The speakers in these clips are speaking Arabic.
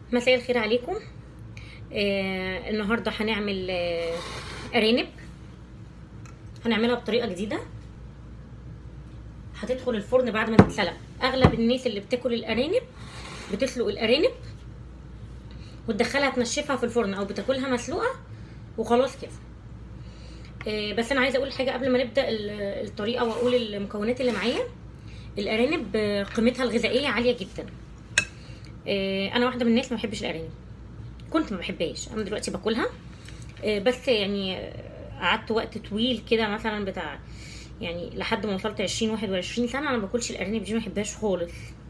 مساء الخير عليكم. النهارده هنعمل ارانب. هنعملها بطريقه جديده، هتدخل الفرن بعد ما تتسلق. اغلب الناس اللي بتاكل الارانب بتسلق الارانب وتدخلها تنشفها في الفرن، او بتاكلها مسلوقه وخلاص كده. بس انا عايزه اقول حاجه قبل ما نبدا الطريقه، واقول المكونات اللي معايا. الارانب قيمتها الغذائيه عاليه جدا. انا واحده من الناس ما بحبش الارانب، كنت ما بحبهاش، انا دلوقتي باكلها. بس يعني قعدت وقت طويل كده، مثلا بتاع يعني لحد ما وصلت 20-21 سنه انا ما باكلش الارانب دي، ما بحبهاش خالص.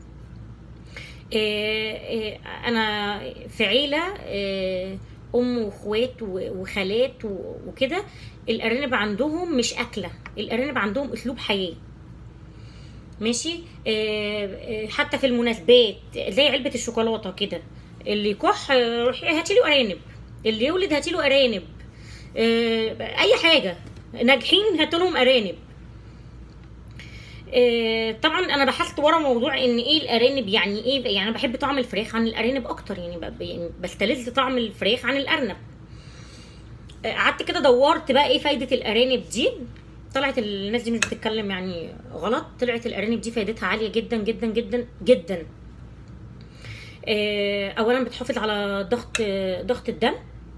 انا في عيله ام واخوات وخالات وكده. الارانب عندهم مش اكله، الارانب عندهم اسلوب حياه. ماشي. حتى في المناسبات زي علبه الشوكولاته كده، اللي يكح روحي هاتيله ارانب، اللي يولد هاتيله ارانب، اي حاجه ناجحين هاتلهم ارانب. طبعا انا بحثت ورا موضوع ان ايه الارانب، يعني ايه. يعني انا بحب طعم الفراخ عن الارانب اكتر، يعني بستلذ طعم الفراخ عن الارنب. قعدت كده دورت بقى ايه فايده الارانب دي. طلعت الناس دي مش بتتكلم يعني غلط، طلعت الارانب دي فايدتها عاليه جدا جدا جدا جدا. اولا بتحافظ على ضغط الدم.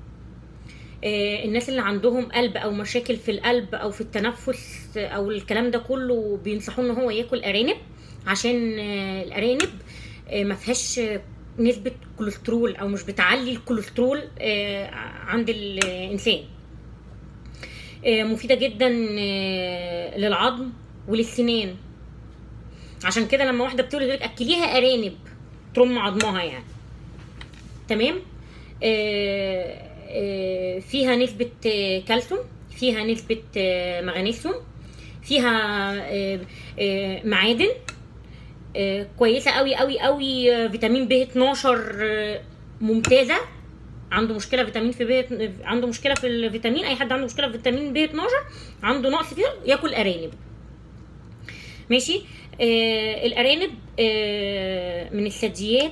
الناس اللي عندهم قلب او مشاكل في القلب او في التنفس او الكلام ده كله بينصحوه ان هو ياكل ارانب، عشان الارانب ما فيهاش نسبه كوليسترول، او مش بتعلي الكوليسترول عند الانسان. مفيده جدا للعظم وللسنان. عشان كده لما واحده بتولد يقولك اكليها ارانب ترم عظمها يعني. تمام. فيها نسبة كالسيوم، فيها نسبة مغنيسيوم، فيها معادن كويسة قوي قوي قوي. فيتامين ب 12 ممتازة. عنده مشكلة فيتامين عنده مشكلة في الفيتامين، اي حد عنده مشكلة في فيتامين ب 12 عنده نقص فيه ياكل ارانب. ماشي. الارانب من الثدييات،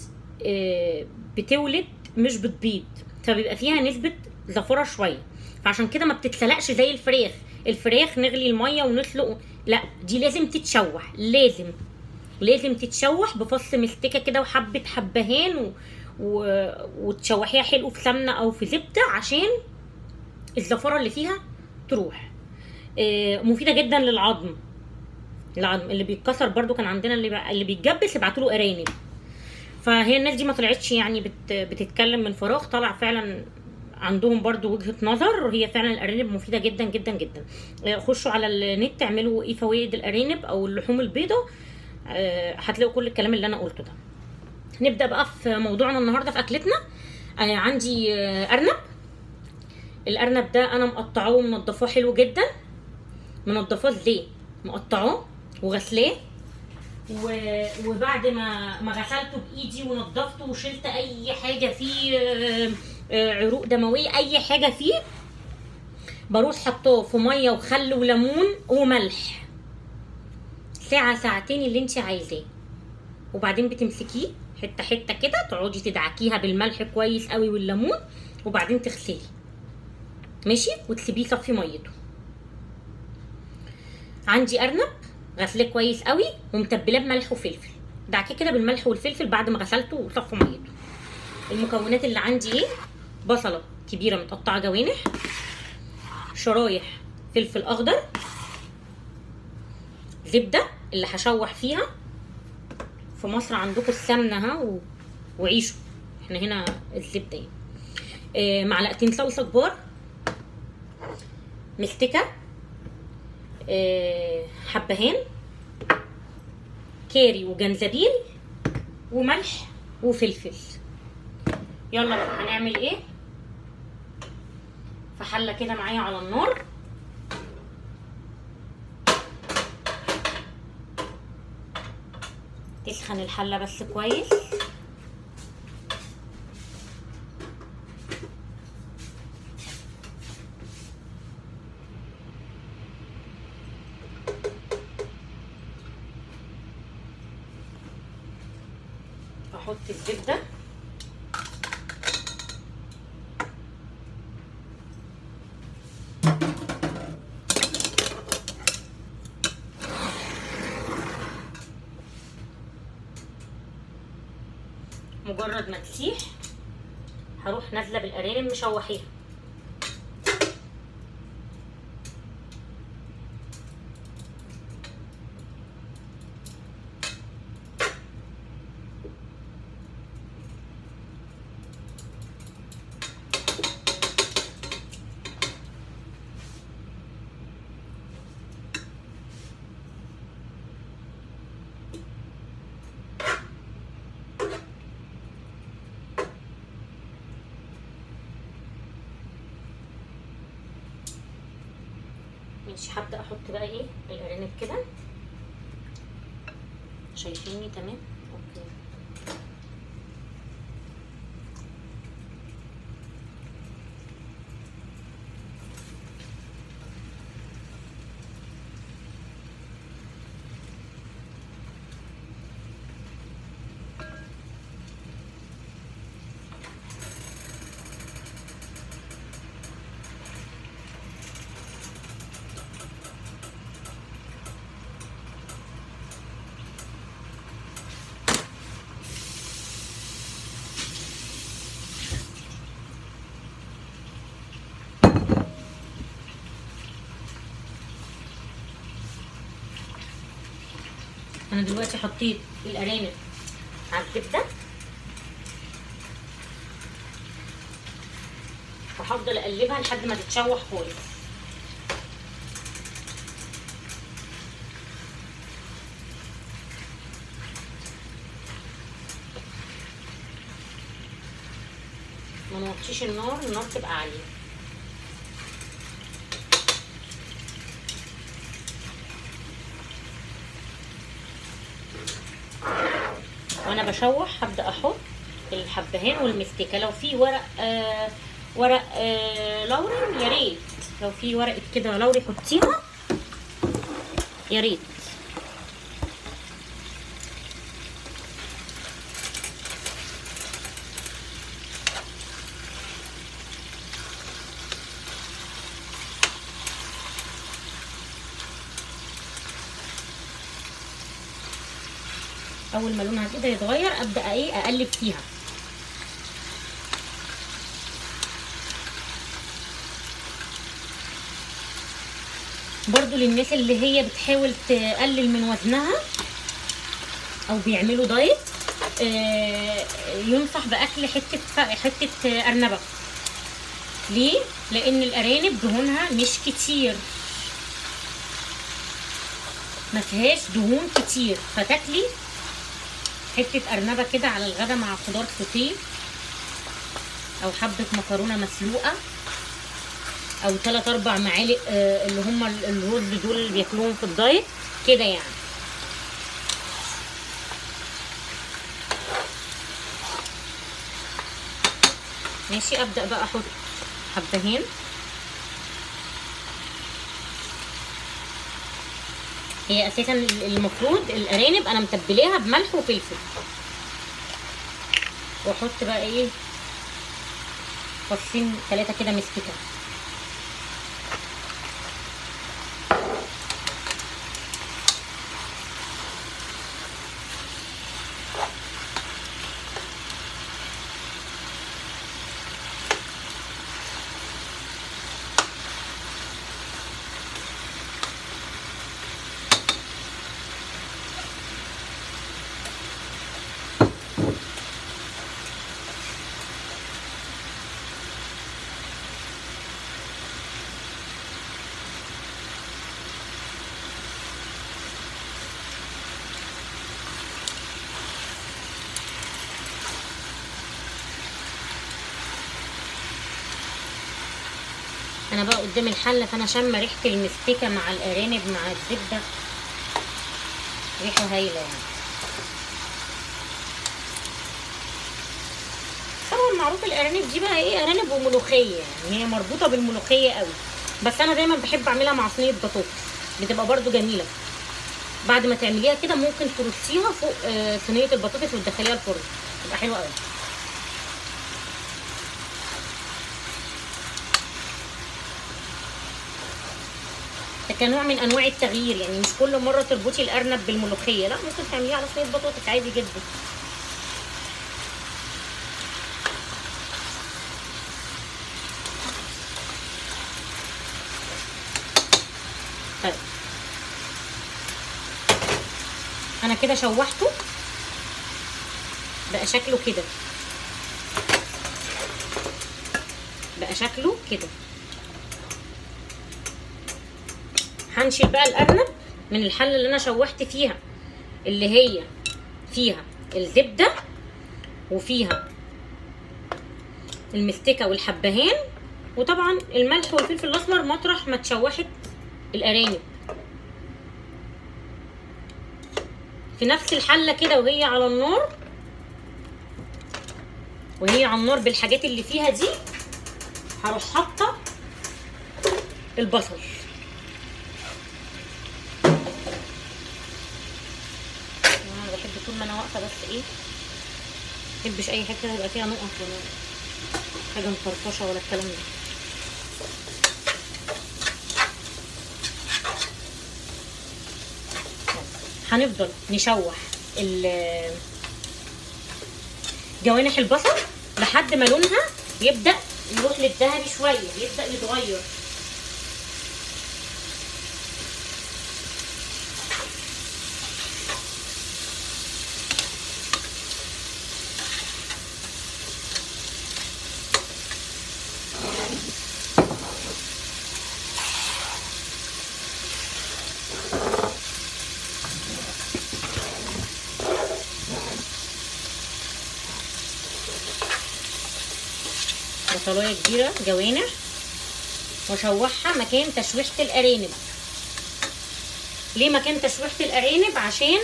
بتولد مش بتبيض، فبيبقى فيها نسبة زفرة شوية، فعشان كده ما بتتسلقش زي الفراخ. الفراخ نغلي المية ونسلق، لا دي لازم تتشوح، لازم تتشوح بفص مستكة كده وحبة حبهان وتشوحيها حلو في سمنة او في زبدة عشان الزفرة اللي فيها تروح. مفيدة جدا للعظم. العظم اللي بيتكسر برضو، كان عندنا اللي بيتجبس يبعتوا له ارانب. فهي الناس دي ما طلعتش يعني بتتكلم من فراغ، طلع فعلا عندهم برضو وجهة نظر. هي فعلا الارانب مفيدة جدا جدا جدا. خشوا على النت اعملوا ايه فوائد الارانب او اللحوم البيضاء، هتلاقوا كل الكلام اللي انا قلته ده. نبدأ بقى في موضوعنا النهاردة في اكلتنا. عندي ارنب. الارنب ده انا مقطعاه ومنضفاه حلو جدا. منضفاه ازاي؟ مقطعاه وغسلاه، وبعد ما غسلته بايدي ونضفته وشلت اي حاجه فيه، عروق دمويه، اي حاجه فيه، بروح حطاه في ميه وخل وليمون وملح ساعه ساعتين اللي انت عايزاه. وبعدين بتمسكيه حته حته كده، تقعدي تدعكيها بالملح كويس قوي والليمون، وبعدين تغسلي. ماشي. وتسيبيه يصفي ميته. عندي ارنب غسلاه كويس قوي ومتبلاه بملح وفلفل، دعكيه كده بالملح والفلفل بعد ما غسلته وصفى ميته. المكونات اللي عندي ايه؟ بصله كبيره متقطعه جوانح، شرايح فلفل اخضر، زبده اللي هشوح فيها. في مصر عندكم السمنه ها وعيشوا، احنا هنا الزبده يعني. معلقتين صلصه كبار، مستكه، حبهان، كاري وجنزبيل وملح وفلفل. يلا بقى هنعمل ايه؟ في حله كده معايا على النار، تسخن الحله بس كويس. احط الزبده مجرد ما تسيح هروح نازله بالارانب مشوحيها. ماشي، هبدأ احط بقى ايه الارانب كده. شايفيني تمام؟ اوكي. انا دلوقتي حطيت الارانب على الزبده، وهفضل اقلبها لحد ما تتشوح خالص. ما نوطيش النار تبقى عاليه. وانا بشوح هبدا احط الحبهان والمستكه. لو في ورق لوري يا ريت، لو في ورقه كده لوري حطيها يا ريت. اول ما لونها كده يتغير ابدا ايه اقلب فيها. برضو للناس اللي هي بتحاول تقلل من وزنها او بيعملوا دايت، ينصح باكل حته ارنبه. ليه؟ لان الارانب دهونها مش كتير، ما فيهاش دهون كتير، فتاكلي حته ارنبه كده على الغدا مع خضار سوتيه او حبه مكرونه مسلوقه او 3-4 معالق اللي هم الرز دول اللي بياكلوهم في الدايت كده يعني. ماشي، ابدا بقى احط حبهان. هي اساسا المفروض الارانب انا متبلاها بملح وفلفل، واحط بقى ايه فصين 3 كده مستكه. انا بقى قدام الحله، فانا شامه ريحه المستكه مع الارانب مع الزبده، ريحه هايله يعني. طبعا معروف الارانب دي بقى ايه، ارانب وملوخيه، يعني هي مربوطه بالملوخيه قوي، بس انا دايما بحب اعملها مع صينيه بطاطس، بتبقى برده جميله. بعد ما تعمليها كده ممكن ترصيها فوق صينيه البطاطس وتدخليها الفرن، تبقى حلوه قوي. كنوع من انواع التغيير، يعني مش كل مره تربطي الارنب بالملوخيه، لا، ممكن تعمليها على صينيه بطاطس عادي جدا. كده شوحته بقى شكله كده، بقى شكله كده. هنشيل بقى الارنب من الحله اللي انا شوحت فيها، اللي هي فيها الزبده وفيها المستكه والحبهان، وطبعا الملح والفلفل الاسمر مطرح ما اتشوحت الارانب. في نفس الحله كده وهي على النار، بالحاجات اللي فيها دي، هروح حاطه البصل. انا بحب طول ما انا واقفه بس ايه، مبحبش اي حته يبقى فيها نقط ولا حاجه مفرطشه ولا الكلام ده. هنفضل نشوح جوانح البصل لحد ما لونها يبدأ يروح للذهبي شوية، يبدأ يتغير. بصلايه كبيره جوانح واشوحها مكان تشويحه الارانب. ليه مكان تشويحه الارانب؟ عشان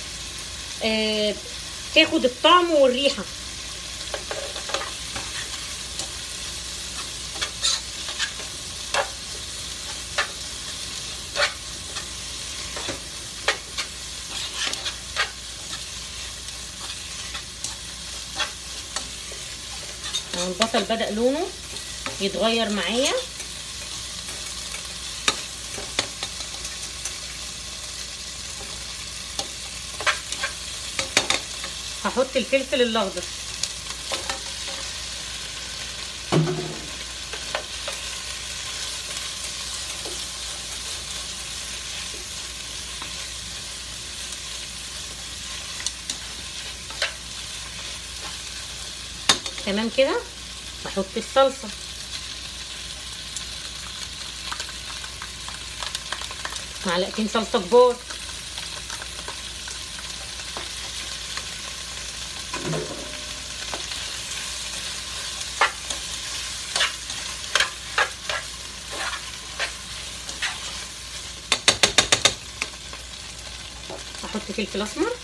تاخد الطعم والريحه. البصل بدأ لونه يتغير معايا، هحط الفلفل الاخضر. تمام كده. احط الصلصه، معلقتين صلصه كبار، احط فلفل اسمر،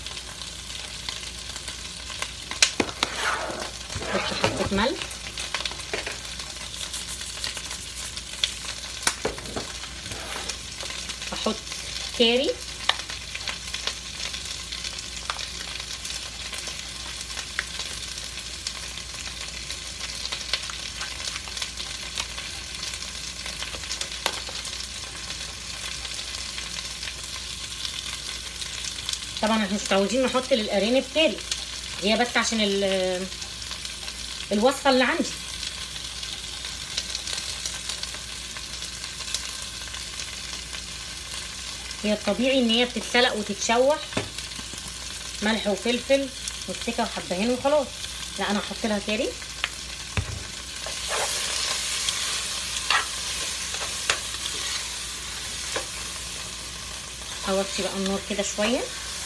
احط حبه ملح، احط كاري، طبعا احنا مش متعودين نحط للارانب كاري، هي بس عشان الوصفه اللي عندي. هي الطبيعي ان هي بتتسلق وتتشوح ملح وفلفل ومستكه وحبهان وخلاص. لا، انا هحط لها كاري. هوطي بقى النار كده شويه،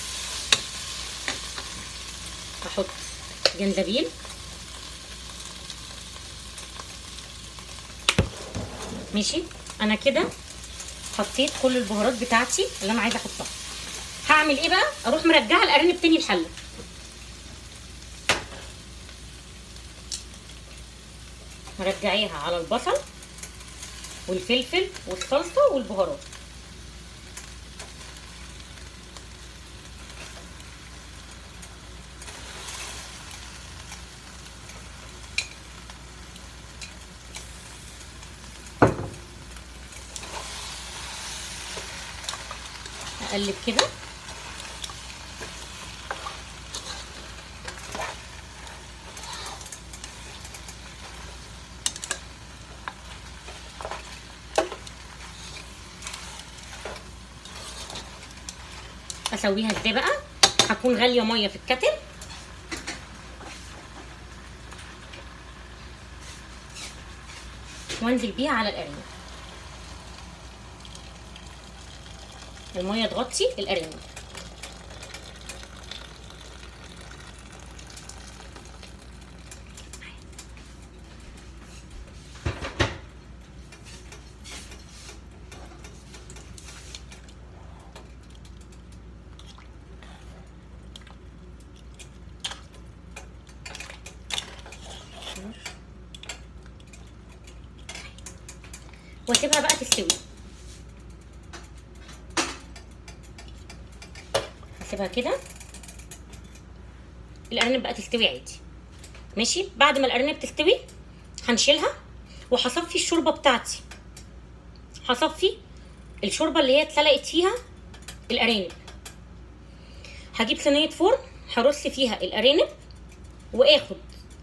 احط جنزبيل، ماشي. انا كده حطيت كل البهارات بتاعتي اللي انا عايزه احطها. هعمل ايه بقى؟ اروح مرجعه الارانب تاني الحله، مرجعيها على البصل والفلفل والصلصه والبهارات. اقلب كده، اسويها ازاي بقى؟ هكون غاليه ميه في الكتل. وانزل بيها على الارانب. الميه تغطي الارانب. واسيبها بقى تستوي. هسيبها كده الارانب بقى تستوي عادي. ماشي. بعد ما الارانب تستوي هنشيلها وهصفي الشوربه بتاعتي. هصفي الشوربه اللي هي اتسلقت فيها الارانب. هجيب صينيه فرن هرص فيها الارانب واخد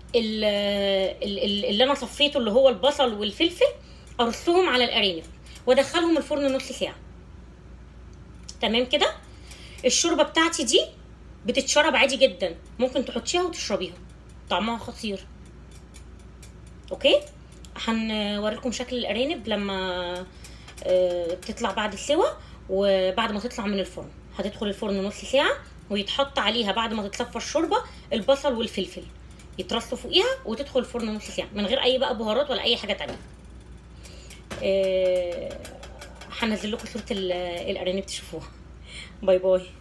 اللي انا صفيته اللي هو البصل والفلفل ارصهم على الارانب وادخلهم الفرن نص ساعه. تمام كده. الشوربه بتاعتي دي بتتشرب عادي جدا، ممكن تحطيها وتشربيها، طعمها خطير. اوكي. هنوريكم شكل الارانب لما تطلع بعد السوا، وبعد ما تطلع من الفرن هتدخل الفرن نص ساعه ويتحط عليها بعد ما تتصفى الشوربه البصل والفلفل يترصوا فوقيها وتدخل الفرن نص ساعه من غير اي بقى بهارات ولا اي حاجه تانية. هنزل لكم صوره الارانب تشوفوها. باي باي.